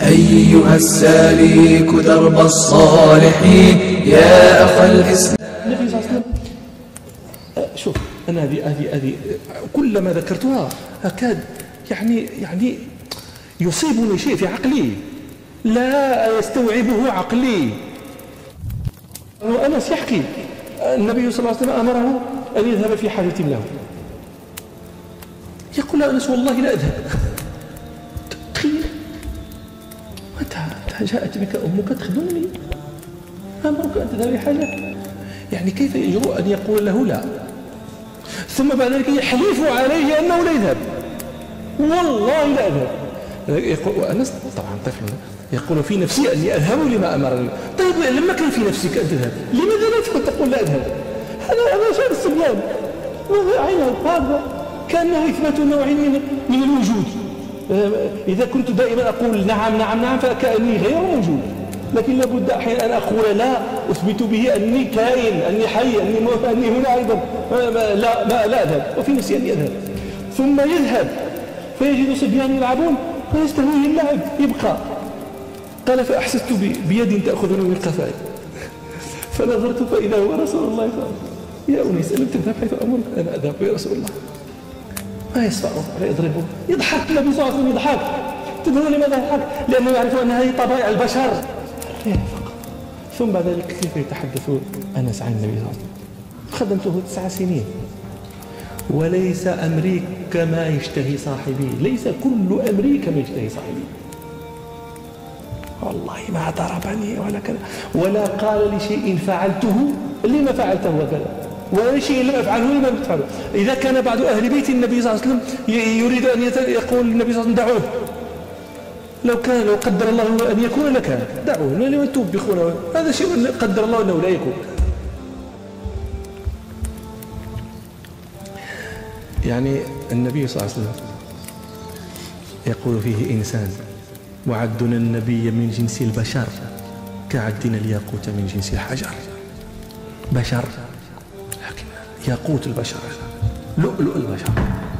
أيها السالك درب الصالحين يا أخ الإسلام. النبي صلى الله عليه وسلم شوف أنا هذه كلما ذكرتها أكاد يعني يصيبني شيء في عقلي لا يستوعبه عقلي. أنس يحكي النبي صلى الله عليه وسلم أمره أن يذهب في حاجة له، يقول أنس والله لا أذهب. تخيل أنت جاءت بك أمك تخدمني أمرك أن تذهب لحاجة، يعني كيف يجرؤ أن يقول له لا؟ ثم بعد ذلك يحلف عليه أنه لا يذهب، والله لا أذهب. يقول أنس طبعا طفل يقول في نفسي أني أذهب لما أمرني. طيب لما كان في نفسك أن تذهب لماذا لا تقول لا أذهب؟ هذا شأن الصبيان هذا كأنه إثبات نوع من الوجود. إذا كنت دائما أقول نعم نعم نعم فكأني غير موجود، لكن لابد أحيانا أن أقول لا أثبت به أني كائن أني حي أني هنا أيضا لا أذهب وفي نفسي أني أذهب. ثم يذهب فيجد صبيان يلعبون فيستهويه اللعب يبقى. قال فأحسست بيد تأخذني من قفاي فنظرت فإذا هو رسول الله صلى الله عليه وسلم. يا أنيس ألم تذهب حيث أمرك؟ أنا أذهب يا رسول الله. ما يصفعه ولا يضربه، يضحك النبي صلى الله عليه وسلم يضحك. تدرون لماذا يضحك؟ لأنه يعرف أن هذه طبائع البشر. ثم بعد ذلك كيف يتحدث أنس عن النبي صلى الله عليه وسلم؟ خدمته 9 سنين وليس أمري كما يشتهي صاحبي، ليس كل أمري كما يشتهي صاحبي. والله ما ضربني ولا كذا ولا قال لي شيء فعلته لما فعلته وكذا ولا شيء لم أفعله لما أفعله. إذا كان بعض أهل بيت النبي صلى الله عليه وسلم يريد أن يقول النبي صلى الله عليه وسلم دعوه، لو قدر الله أن يكون لكان دعوه، لما توبخونه؟ هذا شيء قدر الله أنه لا يكون. يعني النبي صلى الله عليه وسلم يقول فيه إنسان وعدنا النبي من جنس البشر كعدنا الياقوت من جنس الحجر. بشر لكن ياقوت البشر، لؤلؤ البشر.